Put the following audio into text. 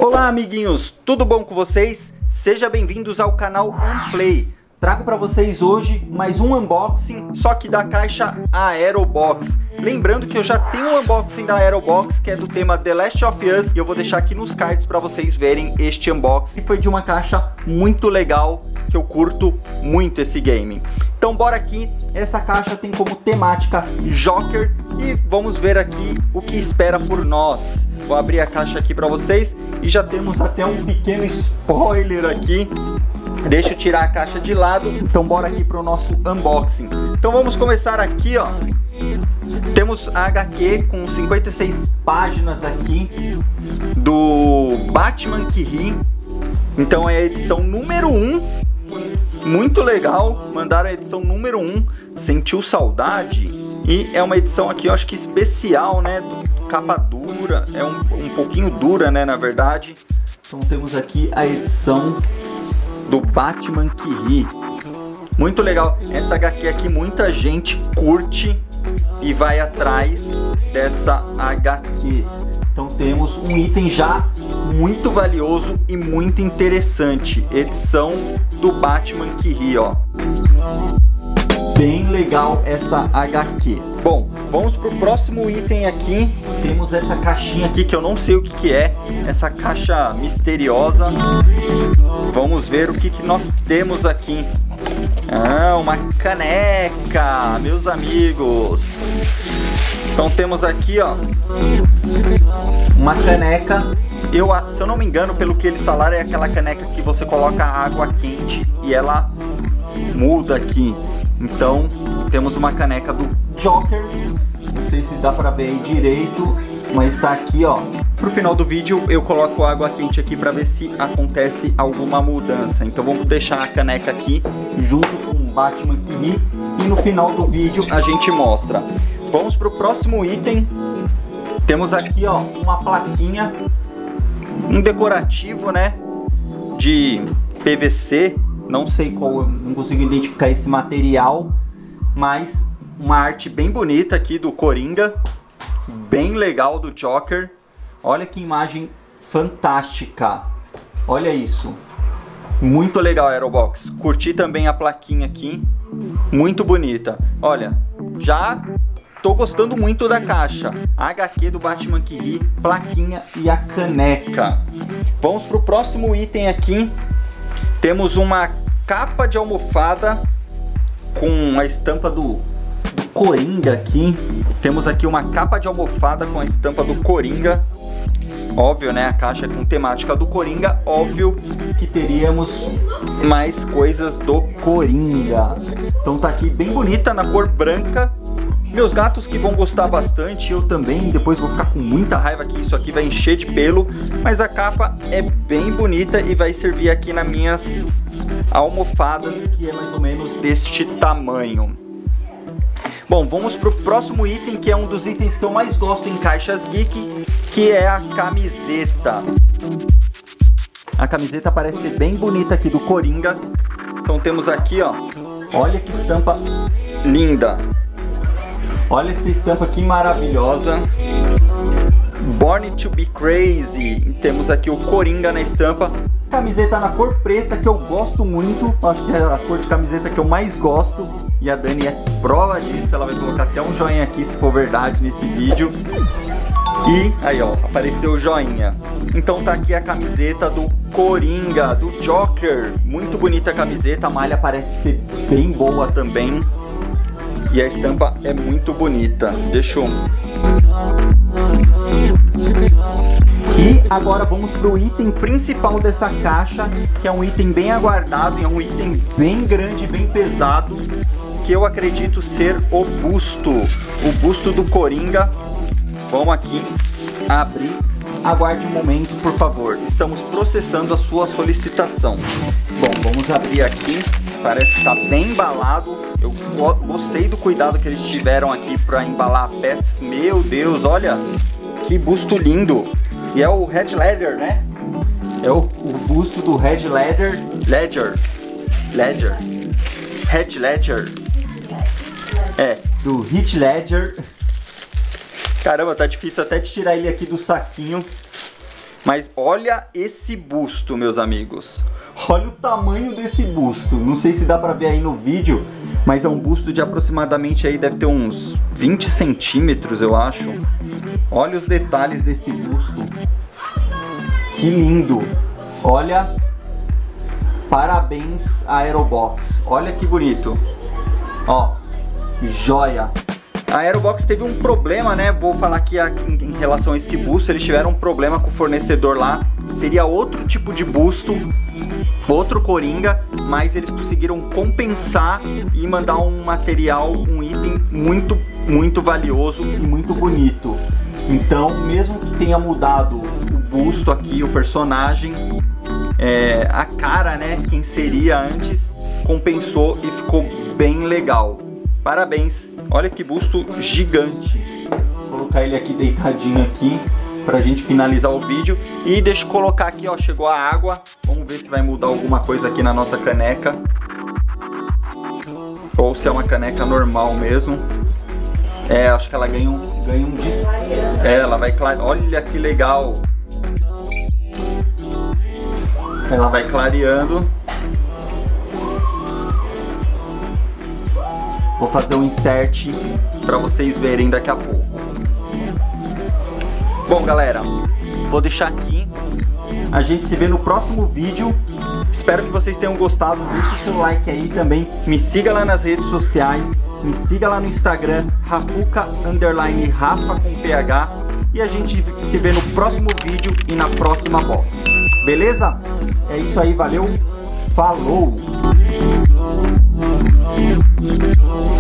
Olá amiguinhos, tudo bom com vocês? Sejam bem-vindos ao canal Unplay. Trago para vocês hoje mais um unboxing, só que da caixa Aerobox. Lembrando que eu já tenho um unboxing da Aerobox, que é do tema The Last of Us, e eu vou deixar aqui nos cards para vocês verem este unboxing. Foi de uma caixa muito legal, que eu curto muito esse game. Então bora aqui, essa caixa tem como temática Joker e vamos ver aqui o que espera por nós. Vou abrir a caixa aqui para vocês e já temos até um pequeno spoiler aqui. Deixa eu tirar a caixa de lado, então bora aqui para o nosso unboxing. Então vamos começar aqui, ó. Temos a HQ com 56 páginas aqui do Batman que Ri. Então é a edição número 1. Muito legal, mandaram a edição número 1, Sentiu Saudade. E é uma edição aqui, eu acho que especial, né? Capa dura, é um pouquinho dura, né? Na verdade. Então temos aqui a edição do Batman que Ri. Muito legal. Essa HQ aqui muita gente curte e vai atrás dessa HQ. Então temos um item já muito valioso e muito interessante. Edição do Batman que Ri, ó. Bem legal essa HQ. Bom, vamos pro próximo item aqui. Temos essa caixinha aqui que eu não sei o que é. Essa caixa misteriosa. Vamos ver o que nós temos aqui. Ah, uma caneca, meus amigos. Então temos aqui, ó, uma caneca. Se eu não me engano, pelo que eles falaram, é aquela caneca que você coloca água quente e ela muda aqui. Então temos uma caneca do Joker. Não sei se dá pra ver aí direito, mas tá aqui, ó. Pro final do vídeo eu coloco água quente aqui pra ver se acontece alguma mudança. Então vamos deixar a caneca aqui junto com o Batman que Ri e no final do vídeo a gente mostra. Vamos pro próximo item. Temos aqui, ó, uma plaquinha, um decorativo, né, de PVC. Não sei qual, não consigo identificar esse material, mas uma arte bem bonita aqui do Coringa, bem legal do Joker. Olha que imagem fantástica. Olha isso. Muito legal, Aerobox. Curti também a plaquinha aqui. Muito bonita. Olha, já tô gostando muito da caixa. A HQ do Batman que Ri, plaquinha e a caneca. Vamos pro próximo item aqui. Temos uma capa de almofada com a estampa do Coringa aqui. Temos aqui uma capa de almofada com a estampa do Coringa. Óbvio, né? A caixa com temática do Coringa. Óbvio que teríamos mais coisas do Coringa. Então tá aqui bem bonita na cor branca. Meus gatos que vão gostar bastante, eu também. Depois vou ficar com muita raiva que isso aqui vai encher de pelo. Mas a capa é bem bonita e vai servir aqui nas minhas almofadas, que é mais ou menos deste tamanho. Bom, vamos pro próximo item, que é um dos itens que eu mais gosto em caixas geek, que é a camiseta. A camiseta parece ser bem bonita aqui do Coringa. Então temos aqui, ó, olha que estampa linda. Olha essa estampa aqui maravilhosa. Born to be Crazy. Temos aqui o Coringa na estampa. Camiseta na cor preta, que eu gosto muito. Acho que é a cor de camiseta que eu mais gosto. E a Dani é prova disso. Ela vai colocar até um joinha aqui, se for verdade, nesse vídeo. E aí, ó, apareceu o joinha. Então tá aqui a camiseta do Coringa, do Joker. Muito bonita a camiseta. A malha parece ser bem boa também. E a estampa é muito bonita. Deixa eu... E agora vamos para o item principal dessa caixa, que é um item bem aguardado e é um item bem grande, bem pesado, que eu acredito ser o busto do Coringa. Vamos aqui abrir. Aguarde um momento, por favor. Estamos processando a sua solicitação. Bom, vamos abrir aqui. Parece que está bem embalado. Eu gostei do cuidado que eles tiveram aqui para embalar a peça. Meu Deus, olha que busto lindo. E é o Heath Ledger, né? É o busto do Heath Ledger. Heath Ledger. É, do Heath Ledger. Caramba, tá difícil até de tirar ele aqui do saquinho. Mas olha esse busto, meus amigos. Olha o tamanho desse busto. Não sei se dá pra ver aí no vídeo, mas é um busto de aproximadamente aí, deve ter uns 20 centímetros, eu acho. Olha os detalhes desse busto. Que lindo. Olha, parabéns Aerobox. Olha que bonito. Ó, joia. A Aerobox teve um problema, né? Vou falar aqui em relação a esse busto. Eles tiveram um problema com o fornecedor lá. Seria outro tipo de busto, outro coringa, mas eles conseguiram compensar e mandar um material, um item muito valioso e muito bonito. Então, mesmo que tenha mudado o busto aqui, o personagem, a cara, né? Quem seria antes, compensou e ficou bem legal. Parabéns, olha que busto gigante. Vou colocar ele aqui deitadinho aqui pra gente finalizar o vídeo. E deixa eu colocar aqui, ó, chegou a água. Vamos ver se vai mudar alguma coisa aqui na nossa caneca. Ou se é uma caneca normal mesmo. Acho que ela ganha um ela vai clarear. Olha que legal. Ela vai clareando. Vou fazer um insert para vocês verem daqui a pouco. Bom, galera, vou deixar aqui. A gente se vê no próximo vídeo. Espero que vocês tenham gostado. Deixe seu like aí também. Me siga lá nas redes sociais. Me siga lá no Instagram, Rafuca_Rafa com PH. E a gente se vê no próximo vídeo e na próxima box. Beleza? É isso aí, valeu. Falou!